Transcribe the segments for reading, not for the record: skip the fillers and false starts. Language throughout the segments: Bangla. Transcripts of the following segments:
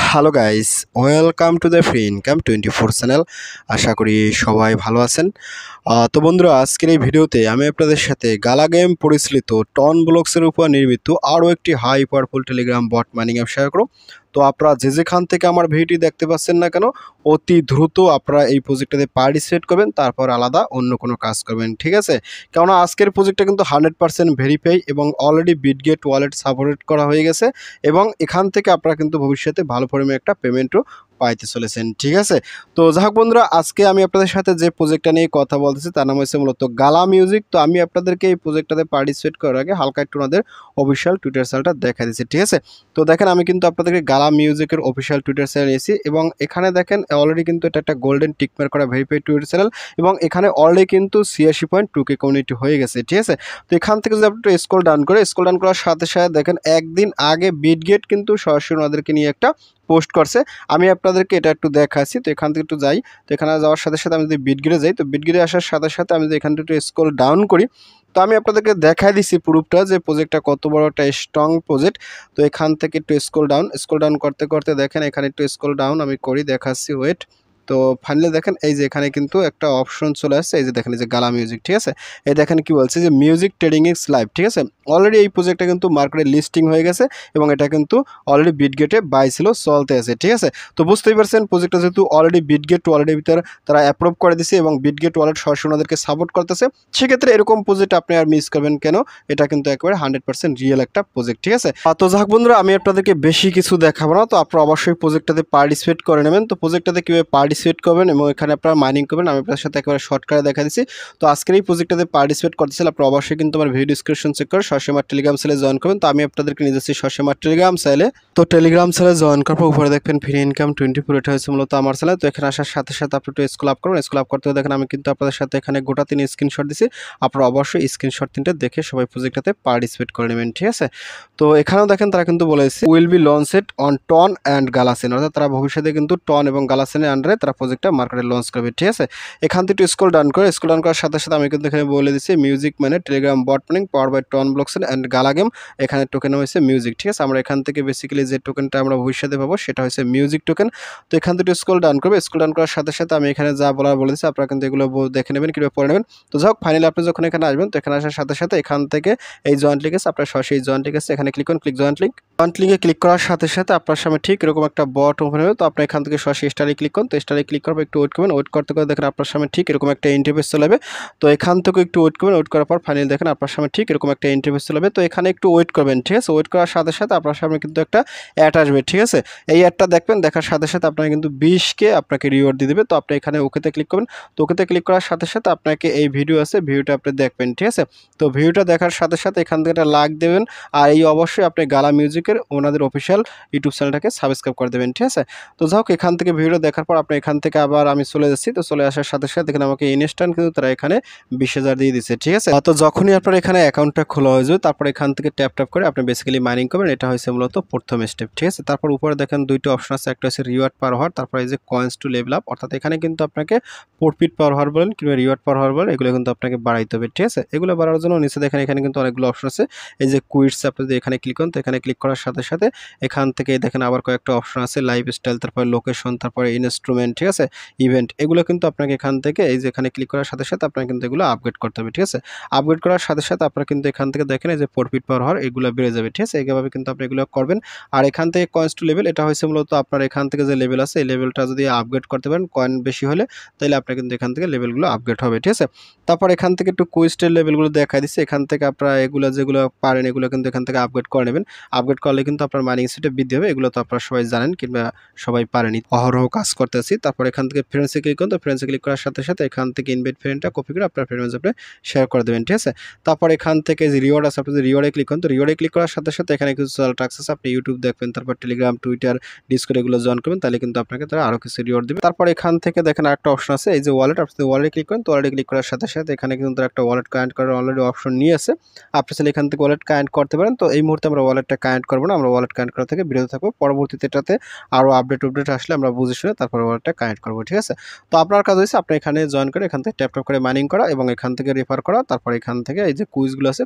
Hello guys, welcome to the free income 24 channel. আশা করি সবাই ভালো আছেন। তো বন্ধুরা, আজকের এই ভিডিওতে আমি আপনাদের সাথে গালা গেম পরিচালিত টন ব্লকসের উপর নির্মিত আরও একটি high powerful Telegram bot mining app share করব। তো আপনারা যেখান থেকে আমার ভিডিওটি দেখতে পাচ্ছেন না কেন, অতি দ্রুত আপনারা এই প্রজেক্টটাতে পার্টিসিপেট করবেন, তারপর আলাদা অন্য কোনো কাজ করবেন, ঠিক আছে? কেননা আজকের প্রজেক্টটা কিন্তু 100% ভেরিফাই এবং অলরেডি বিটগেট ওয়ালেট সাপোর্ট করা হয়ে গেছে এবং এখান থেকে আপনারা কিন্তু ভবিষ্যতে ভালো পরিমাণে একটা পেমেন্টও পাইতে চলেছেন, ঠিক আছে? তো যাই হোক বন্ধুরা, আজকে আমি আপনাদের সাথে যে প্রজেক্টটা নিয়ে কথা বলতেছি তার নাম হচ্ছে মূলত গালা মিউজিক। তো আমি আপনাদেরকে এই প্রজেক্টটাতে পার্টিসিপেট করার আগে হালকা একটু ওনাদের অফিসিয়াল টুইটার চ্যানেলটা দেখা দিচ্ছি, ঠিক আছে? তো দেখেন, আমি কিন্তু আপনাদেরকে গালা মিউজিকের অফিসিয়াল টুইটার চ্যানেল নিয়েছি এবং এখানে দেখেন অলরেডি কিন্তু এটা একটা গোল্ডেন টিকমার্ক করা ভেরিফাইড টুইটার চ্যানেল এবং এখানে অলরেডি কিন্তু 86.2K কমিউনিটি হয়ে গেছে, ঠিক আছে? তো এখান থেকে যদি আপনি একটু স্ক্রল ডাউন করার সাথে সাথে দেখেন একদিন আগে বিটগেট কিন্তু সরাসরি ওনাদেরকে নিয়ে একটা পোস্ট করছে। আমি আপনাদেরকে এটা একটু দেখাচ্ছি। তো এখান থেকে একটু যাই। তো এখানে যাওয়ার সাথে সাথে আমি যদি বিটগেটে যাই, তো বিটগেটে আসার সাথে সাথে আমি যদি এখান থেকে একটু স্ক্রল ডাউন করি, তো আমি আপনাদেরকে দেখাই দিচ্ছি প্রুফটা যে প্রজেক্টটা কত বড় একটা স্ট্রং প্রজেক্ট। তো এখান থেকে একটু স্ক্রল ডাউন করতে করতে দেখেন এখানে একটু স্ক্রল ডাউন আমি করি, দেখাচ্ছি, ওয়েট। তো ফাইনালি দেখেন এই যে এখানে কিন্তু একটা অপশন চলে আসছে, এই যে দেখেন এই যে গালা মিউজিক, ঠিক আছে? এই দেখেন কি বলছে যে মিউজিক ট্রেডিং ইজ লাইভ, ঠিক আছে? অলরেডি এই প্রজেক্টটা কিন্তু মার্কেটে লিস্টিং হয়ে গেছে এবং এটা কিন্তু অলরেডি বিটগেটে বাই ছিল, চলতে আছে, ঠিক আছে? তো বুঝতেই পারছেন প্রজেক্টটা যেহেতু অলরেডি বিটগেট ওয়ালেটের ভিতরে তারা অ্যাপ্রুভ করে দিছে এবং বিটগেট ওয়ালেট সরাসরি ওনাদেরকে সাপোর্ট করতেছে, সেক্ষেত্রে এরকম প্রজেক্ট আপনি আর মিস করবেন কেন? এটা কিন্তু একেবারে 100% রিয়েল একটা প্রজেক্ট, ঠিক আছে? তো যাক বন্ধুরা, আমি আপনাদেরকে বেশি কিছু দেখাবো না, তো আপনারা অবশ্যই প্রজেক্টটাতে পার্টিসিপেট করে নেবেন। তো প্রজেক্টটাতে কীভাবে পার্টিসিপেট করবেন এবং এখানে আপনারা মাইনিং করবেন আমি আপনার সাথে একেবারে শর্টকাটে দেখা দিচ্ছি। তো আজকের এই প্রজেক্টটাতে পার্টিসিপেট করতেছিল আপনারা অবশ্যই কিন্তু আমার ভিডিও ডিসক্রিপশন চেক করে সরাসরি আমার টেলিগ্রাম চ্যানেলে জয়েন করবেন। তো আমি আপনাদেরকে নিয়ে যাচ্ছি সরাসরি আমার টেলিগ্রাম চ্যানেলে। তো টেলিগ্রাম চ্যানেলে জয়েন করার পর উপরে দেখবেন ফ্রি ইনকাম 24, এটা হচ্ছে মূলত আমার চ্যানেল। তো এখানে আসার সাথে সাথে আপনি একটু স্ক্রল আপ করবেন। স্ক্রল আপ করতে দেখেন আমি কিন্তু আপনাদের সাথে এখানে গোটা 3 স্ক্রিনশট দিছি। আপনারা অবশ্যই স্ক্রিনশট 3টা দেখে সবাই প্রজেক্টটাতে পার্টিসিপেট করে নেবেন, ঠিক আছে? তো এখানেও দেখেন তারা কিন্তু বলেছে will be launched on TON and GalaChain, অর্থাৎ তারা ভবিষ্যতে কিন্তু টন এবং গালাসেনের আন্ডারে তারা প্রজেক্টটা মার্কেটে লঞ্চ করবে, ঠিক আছে? এখান থেকে একটু স্ক্রল ডাউন করার সাথে সাথে আমি কিন্তু এখানে বলে দিচ্ছি মিউজিক মানে Telegram bot mining power by TON blockchain and Gala game. এখানে টোকেন হয়েছে মিউজিক, ঠিক আছে? আমরা এখান থেকে বেসিক্যালি যে টোকেনটা আমরা ভবিষ্যতে পাবো সেটা হচ্ছে মিউজিক টোকেন। তো এখান থেকে স্ক্রল ডাউন করার সাথে সাথে আমি এখানে যা বলার বলে দিচ্ছি, আপনারা কিন্তু এগুলো দেখে নেবেন, কীভাবে পড়ে নেবেন। তো যাই হোক, ফাইনালি আপনি যখন এখানে আসবেন, তো এখানে আসার সাথে সাথে এখান থেকে এই জয়েন্ট লিঙ্ক আছে, আপনার সরাসরি জয়েন্ট লিঙ্ক আছে, এখানে ক্লিক করুন, জয়েন্ট লিঙ্কে ক্লিক করার সাথে সাথে আপনার সামনে ঠিক এরকম একটা বট ওপেন হবে। তো আপনি এখান থেকে সরাসরি স্টারে ক্লিক করুন। তো স্টারে ক্লিক করার পর একটু ওয়েট করবেন, ওয়েট করতে দেখেন আপনার সামনে ঠিক এরকম একটা ইন্টারফেস চলে যাবে। তো এখান থেকে একটু ওয়েট করবেন, ওয়েট করার পর ফাইনালি দেখেন আপনার সামনে ঠিক এরকম একটা ইন্টারফেস চলে যাবে। তো এখানে একটু ওয়েট করবেন, ঠিক আছে? ওয়েট করার সাথে সাথে আপনার সামনে কিন্তু একটা অ্যাড আসবে, ঠিক আছে? এই অ্যাডটা দেখবেন, দেখার সাথে সাথে আপনাকে কিন্তু 20K আপনাকে রিওয়ার্ড দিয়ে দেবে। তো আপনি এখানে ওকেতে ক্লিক করবেন। তো ওকেতে ক্লিক করার সাথে সাথে আপনাকে এই ভিডিও আছে, ভিডিওটা আপনি দেখবেন, ঠিক আছে? তো ভিডিওটা দেখার সাথে সাথে এখান থেকে একটা লাইক দেবেন আর এই অবশ্যই আপনি গালা মিউজিকের ওনাদের অফিসিয়াল ইউটিউব চ্যানেলটাকে সাবস্ক্রাইব করে দেবেন, ঠিক আছে? তো যাই হোক, এখান থেকে ভিডিও দেখার পর আপনি এখান থেকে আবার আমি চলে যাচ্ছি। তো চলে আসার সাথে সাথে দেখেন আমাকে ইনস্ট্যান্ট কিন্তু তারা এখানে 20,000 দিয়ে দিচ্ছে, ঠিক আছে? তো যখনই আপনার এখানে অ্যাকাউন্টটা খোলা হয়ে যাবে, তারপর এখান থেকে ট্যাপ করে আপনি বেসিক্যালি মাইনিং করবেন। এটা হচ্ছে মূলত প্রথম স্টেপ, ঠিক আছে? তারপর উপরে দেখেন দুইটা অপশন আছে, একটা হচ্ছে রিওয়ার্ড পার হওয়ার, তারপর এই যে কয়েন্স টু লেভেল আপ, অর্থাৎ এখানে কিন্তু আপনাকে প্রফিট পার হওয়ার বলেন কিংবা রিওয়ার্ড পার হওয়ার বলেন, এগুলো কিন্তু আপনাকে বাড়াইতে হবে, ঠিক আছে? এগুলো বাড়ানোর জন্য নিচে দেখেন এখানে কিন্তু অনেকগুলো অপশন আছে। এই যে কুইটস, আপনি যদি এখানে ক্লিক করেন, তো এখানে ক্লিক করার সাথে সাথে এখান থেকে দেখেন আবার কয়েকটা অপশন আছে, লাইফস্টাইল, তারপরে লোকেশন, তারপরে ইনস্ট্রুমেন্ট, ঠিক আছে? ইভেন্ট, এগুলো কিন্তু আপনাকে এখান থেকে এই যে এখানে ক্লিক করার সাথে সাথে আপনাকে কিন্তু এগুলো আপগ্রেড করতে হবে, ঠিক আছে? আপগ্রেড করার সাথে সাথে আপনারা কিন্তু এখান থেকে দেখেন এই যে প্রফিট পার হওয়ার এগুলো বেড়ে যাবে, ঠিক আছে? এইভাবে কিন্তু আপনি এগুলো করবেন। আর এখান থেকে কয়েন্স টু লেভেল, এটা হচ্ছে মূলত আপনার এখান থেকে যে লেভেল আছে এই লেভেলটা যদি আপগ্রেড করতে পারেন কয়েন বেশি হলে, তাহলে আপনার কিন্তু এখান থেকে লেভেলগুলো আপগ্রেড হবে, ঠিক আছে? তারপর এখান থেকে একটু কুইস্টের লেভেলগুলো দেখাই দিচ্ছি। এখান থেকে আপনারা এগুলো যেগুলো পারেন এগুলো কিন্তু এখান থেকে আপগ্রেড করে নেবেন। আপগ্রেড করলে কিন্তু আপনার মাইনিং স্পিডটা বৃদ্ধি হবে। এগুলো তো আপনারা সবাই জানেন কিংবা সবাই পারেনি, অহরহ কাজ করতেছি। তারপর এখান থেকে ফ্রেন্ডসে ক্লিক করুন। তো ফ্রেন্ডসে ক্লিক করার সাথে সাথে এখান থেকে ইনভাইট ফ্রেন্ডটা কপি করে আপনার ফ্রেন্ডে আপনি শেয়ার করে দেবেন, ঠিক আছে? তারপর এখান থেকে যে রিওয়ার্ড আছে, আপনি যদি রিওয়ার্ডে ক্লিক করেন, তো রিওয়ার্ডে ক্লিক করার সাথে সাথে এখানে কিছু সোশ্যাল টাস্ক আছে, আপনি ইউটিউব দেখবেন, তারপর টেলিগ্রাম, টুইটার, ডিসকর্ড এগুলো জয়েন করবেন, তাহলে কিন্তু আপনাকে তারা আরও কিছু রিওয়ার্ড দেবে। তারপর এখান থেকে দেখেন আরেকটা অপশন আছে, এই যে ওয়ালেট, আপনি ওয়ালেটে ক্লিক করেন। তো ওয়ালেটে ক্লিক করার সাথে সাথে এখানে কিন্তু তারা একটা ওয়ালেট কানেক্ট করার অলরেডি অপশন নিয়ে আছে, আপনি চাইলে এখান থেকে ওয়ালেট কানেক্ট করতে পারেন। তো এই মুহূর্তে আমরা ওয়ালেটটা কানেক্ট করবো না, আমরা ওয়ালেট কানেক্ট করা থেকে বিরত থাকবো। পরবর্তীতে এটাতে আরও আপডেট আসলে আমরা বুঝে শুনে তারপর ওয়ালেটটা কানেক্ট করবো, ঠিক আছে? তো আপনার কাজ হয়েছে আপনি এখানে জয়েন করে এখান থেকে ট্যাপ করে মাইনিং করা এবং এখান থেকে রেফার করা, তারপর এখান থেকে এই যে কুইজগুলো আছে কুইজগুলো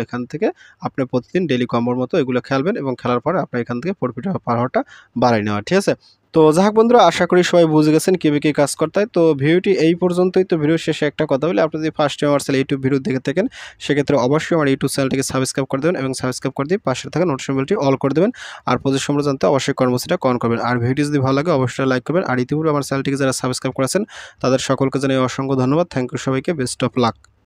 এখান থেকে আপনি প্রতিদিন ডেইলি কম্বোর মতো এগুলো খেলবেন এবং খেলার পরে আপনার এখান থেকে প্রফিট পার হওয়াটা বাড়াই নেওয়া, ঠিক আছে? তো যাই হোক বন্ধুরা, আশা করি সবাই বুঝে গেছেন কীভাবে কী কাজ করতে হয়। তো ভিডিওটি এই পর্যন্তই। তো ভিডিওর শেষে একটা কথা বলি, আপনি যদি ফার্স্ট টাইম আমার চ্যানেল ইউটিউব ভিডিও দেখে থাকেন সেক্ষেত্রে অবশ্যই আমার ইউটিউব চ্যানেলটিকে সাবস্ক্রাইব করে দেবেন এবং সাবস্ক্রাইব করে দিয়ে পাশে থাকা নোটিফিকেশন বেলটি অল করে দেবেন। আর প্রতি সম্পর্কে জানতে অবশ্যই কর্মসূচিটা অন করবেন। আর ভিডিও যদি ভালো লাগে অবশ্যই লাইক করবেন। আর ইতিপূর্বে আমার চ্যানেলটিকে যারা সাবস্ক্রাইব করেছেন তাদের সকলকে জানাই অসংখ্য ধন্যবাদ। থ্যাংক ইউ সবাইকে, বেস্ট অফ লাক।